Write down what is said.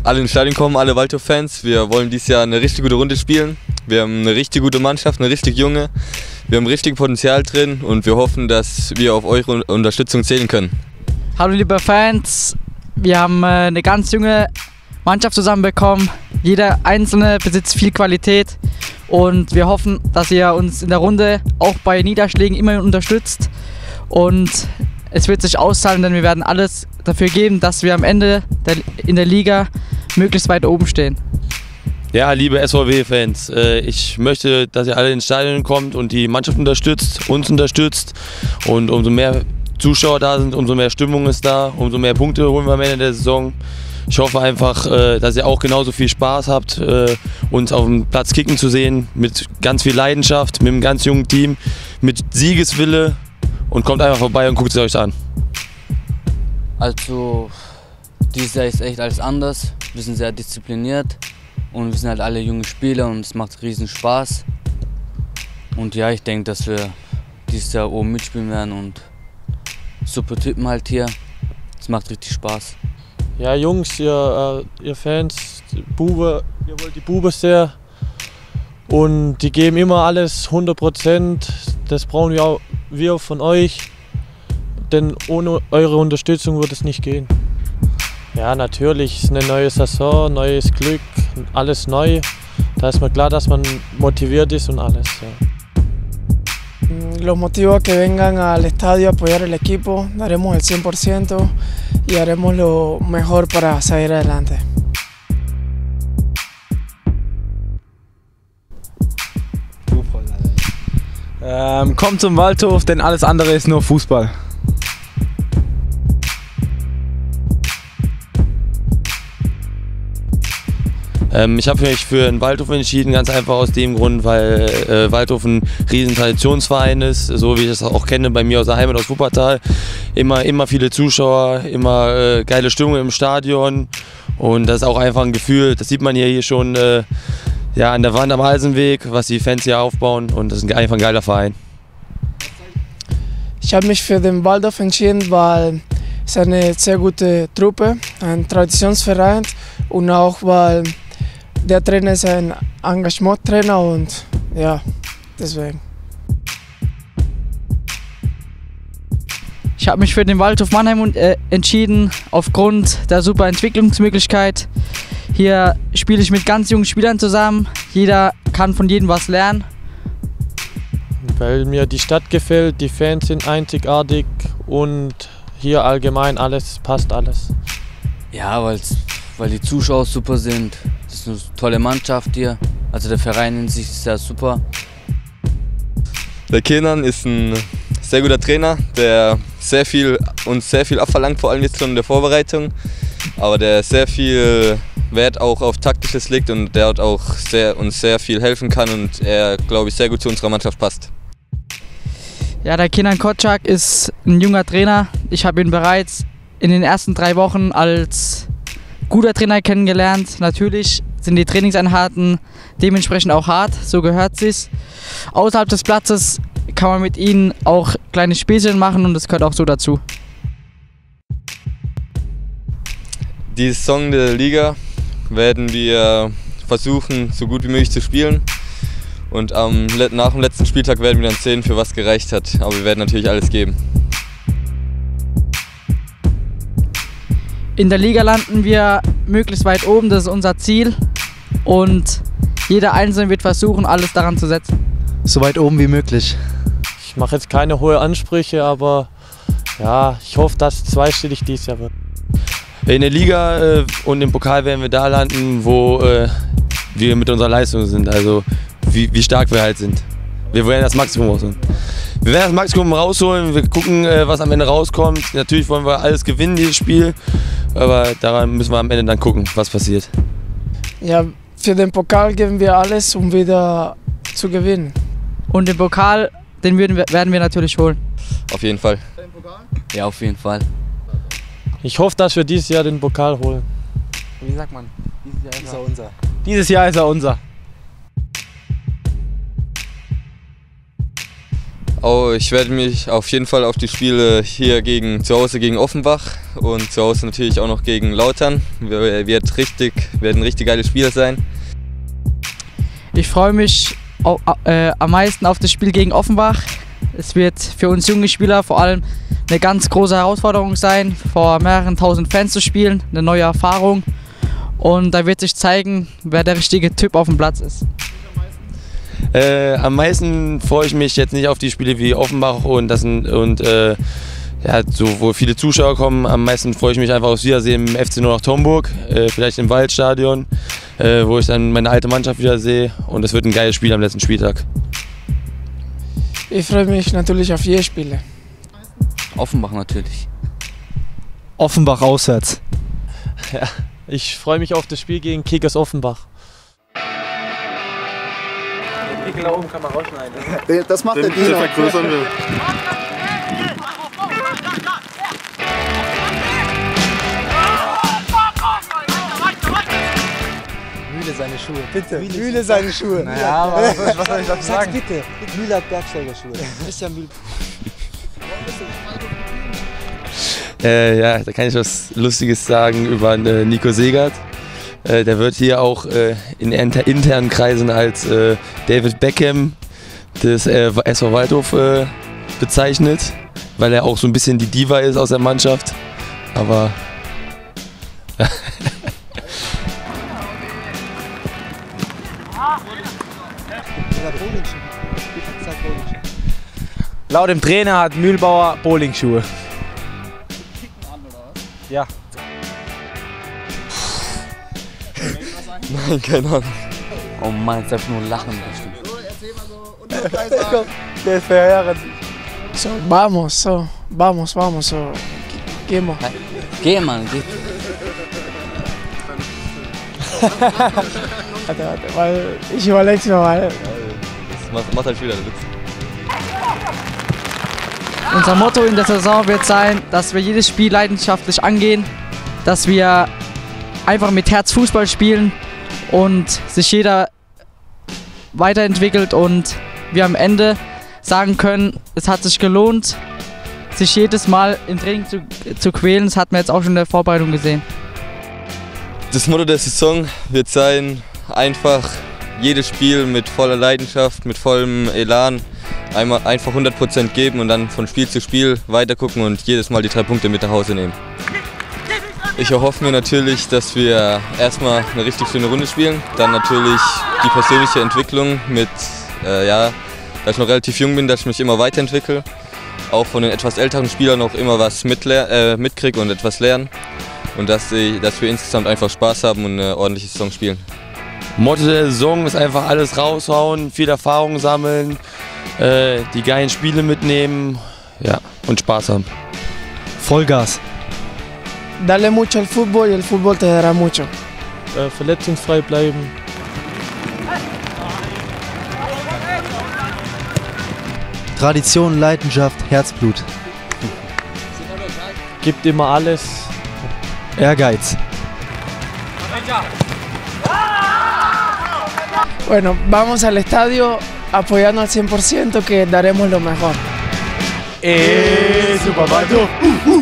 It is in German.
alle ins Stadion kommen, alle Waldhof-Fans. Wir wollen dieses Jahr eine richtig gute Runde spielen. Wir haben eine richtig gute Mannschaft, eine richtig junge. Wir haben richtig Potenzial drin und wir hoffen, dass wir auf eure Unterstützung zählen können. Hallo liebe Fans, wir haben eine ganz junge Mannschaft zusammenbekommen. Jeder Einzelne besitzt viel Qualität und wir hoffen, dass ihr uns in der Runde auch bei Niederschlägen immer unterstützt. Und es wird sich auszahlen, denn wir werden alles dafür geben, dass wir am Ende in der Liga möglichst weit oben stehen. Ja, liebe SVW-Fans, ich möchte, dass ihr alle ins Stadion kommt und die Mannschaft unterstützt, uns unterstützt. Und umso mehr Zuschauer da sind, umso mehr Stimmung ist da, umso mehr Punkte holen wir am Ende der Saison. Ich hoffe einfach, dass ihr auch genauso viel Spaß habt, uns auf dem Platz kicken zu sehen, mit ganz viel Leidenschaft, mit einem ganz jungen Team, mit Siegeswille, und kommt einfach vorbei und guckt es euch an. Also, dieses Jahr ist echt alles anders. Wir sind sehr diszipliniert und wir sind halt alle junge Spieler und es macht riesen Spaß. Und ja, ich denke, dass wir dieses Jahr oben mitspielen werden und super Typen halt hier. Es macht richtig Spaß. Ja, Jungs, ihr Fans, ihr wollt die Bube sehr und die geben immer alles 100%. Das brauchen wir von euch, denn ohne eure Unterstützung wird es nicht gehen. Ja, natürlich, es ist eine neue Saison, neues Glück, alles neu. Da ist mir klar, dass man motiviert ist und alles. Ja. Los motivo a que vengan al estadio a apoyar el equipo, daremos el 100% y haremos lo mejor para salir adelante. Kommt zum Waldhof, denn alles andere ist nur Fußball. Ich habe mich für den Waldhof entschieden, ganz einfach aus dem Grund, weil Waldhof ein riesen Traditionsverein ist, so wie ich es auch kenne bei mir aus der Heimat, aus Wuppertal. Immer viele Zuschauer, immer geile Stimmung im Stadion und das ist auch einfach ein Gefühl, das sieht man hier schon ja, an der Wand am Halsenweg, was die Fans hier aufbauen, und das ist einfach ein geiler Verein. Ich habe mich für den Waldhof entschieden, weil es eine sehr gute Truppe, ein Traditionsverein und auch weil der Trainer ist ein Engagement-Trainer und ja, deswegen. Ich habe mich für den Waldhof Mannheim entschieden, aufgrund der super Entwicklungsmöglichkeit. Hier spiele ich mit ganz jungen Spielern zusammen. Jeder kann von jedem was lernen. Weil mir die Stadt gefällt, die Fans sind einzigartig und hier allgemein passt alles. Ja, weil die Zuschauer super sind. Das ist eine tolle Mannschaft hier. Also der Verein in sich ist sehr super. Der Kenan ist ein sehr guter Trainer, der uns sehr viel abverlangt, vor allem jetzt schon in der Vorbereitung. Aber der sehr viel Wert auch auf Taktisches legt und der auch uns sehr viel helfen kann und er, glaube ich, sehr gut zu unserer Mannschaft passt. Ja, der Kenan Kotschak ist ein junger Trainer. Ich habe ihn bereits in den ersten 3 Wochen als guter Trainer kennengelernt. Natürlich sind die Trainingseinheiten dementsprechend auch hart, so gehört es. Außerhalb des Platzes kann man mit ihnen auch kleine Späßchen machen und das gehört auch so dazu. Die Saison der Liga werden wir versuchen, so gut wie möglich zu spielen. Und nach dem letzten Spieltag werden wir dann sehen, für was gereicht hat. Aber wir werden natürlich alles geben. In der Liga landen wir möglichst weit oben, das ist unser Ziel. Und jeder Einzelne wird versuchen, alles daran zu setzen. So weit oben wie möglich. Ich mache jetzt keine hohen Ansprüche, aber ja, ich hoffe, dass es zweistellig dieses Jahr wird. In der Liga und im Pokal werden wir da landen, wo wir mit unserer Leistung sind, also wie stark wir halt sind. Wir werden das Maximum rausholen. Wir werden das Maximum rausholen, wir gucken, was am Ende rauskommt. Natürlich wollen wir alles gewinnen, dieses Spiel, aber daran müssen wir am Ende dann gucken, was passiert. Ja, für den Pokal geben wir alles, um wieder zu gewinnen. Und den Pokal, den werden wir natürlich holen. Auf jeden Fall. Ja, auf jeden Fall. Ich hoffe, dass wir dieses Jahr den Pokal holen. Wie sagt man? Dieses Jahr ist er unser. Dieses Jahr ist er unser. Oh, ich werde mich auf jeden Fall auf die Spiele hier zu Hause gegen Offenbach und zu Hause natürlich auch noch gegen Lautern. Werden richtig geile Spiele sein. Ich freue mich am meisten auf das Spiel gegen Offenbach. Es wird für uns junge Spieler vor allem eine ganz große Herausforderung sein, vor mehreren tausend Fans zu spielen, eine neue Erfahrung. Und da wird sich zeigen, wer der richtige Typ auf dem Platz ist. Am meisten freue ich mich jetzt nicht auf die Spiele wie Offenbach ja, so, wo viele Zuschauer kommen. Am meisten freue ich mich einfach aufs Wiedersehen im FC 08 Homburg, vielleicht im Waldstadion, wo ich dann meine alte Mannschaft wieder sehe. Und es wird ein geiles Spiel am letzten Spieltag. Ich freue mich natürlich auf jede Spiele. Offenbach natürlich. Offenbach auswärts. Ja, ich freue mich auf das Spiel gegen Kickers Offenbach. Den Pickel da oben kann man rausschneiden. Das macht der Dino. Vergrößern wir. Mühle seine Schuhe, bitte. Mühle seine Schuhe. Naja, aber was soll ich dazu sagen? Bitte. Mühle hat Bergsteigerschuhe. Christian Mühle. Ja, da kann ich was Lustiges sagen über Nico Segert. Der wird hier auch in internen Kreisen als David Beckham des SV Waldhof bezeichnet, weil er auch so ein bisschen die Diva ist aus der Mannschaft. Aber Laut dem Trainer hat Mühlbauer Bowlingschuhe. Ja. Nein, keine Ahnung. Oh Mann, jetzt darf ich nur lachen bestimmt. Der ist verheerend. So, vamos, so. Geh mal. Geh, Mann, geh. Warte, weil ich überleg's mir mal. Das macht halt wieder der Witz. Unser Motto in der Saison wird sein, dass wir jedes Spiel leidenschaftlich angehen, dass wir einfach mit Herz Fußball spielen und sich jeder weiterentwickelt und wir am Ende sagen können, es hat sich gelohnt, sich jedes Mal im Training zu quälen. Das hat man jetzt auch schon in der Vorbereitung gesehen. Das Motto der Saison wird sein, einfach jedes Spiel mit voller Leidenschaft, mit vollem Elan einfach 100% geben und dann von Spiel zu Spiel weitergucken und jedes Mal die 3 Punkte mit nach Hause nehmen. Ich erhoffe mir natürlich, dass wir erstmal eine richtig schöne Runde spielen, dann natürlich die persönliche Entwicklung mit, da ich noch relativ jung bin, dass ich mich immer weiterentwickle, auch von den etwas älteren Spielern auch immer was mitkriege und etwas lernen und dass wir insgesamt einfach Spaß haben und eine ordentliche Saison spielen. Motto der Saison ist einfach alles raushauen, viel Erfahrung sammeln, die geilen Spiele mitnehmen, ja, und Spaß haben. Vollgas. Dale mucho al fútbol y el fútbol te dará mucho. Verletzungsfrei bleiben. Tradition, Leidenschaft, Herzblut. Gibt immer alles. Ehrgeiz. Bueno, vamos al estadio apoyando al 100% que daremos lo mejor. Super Waldhof.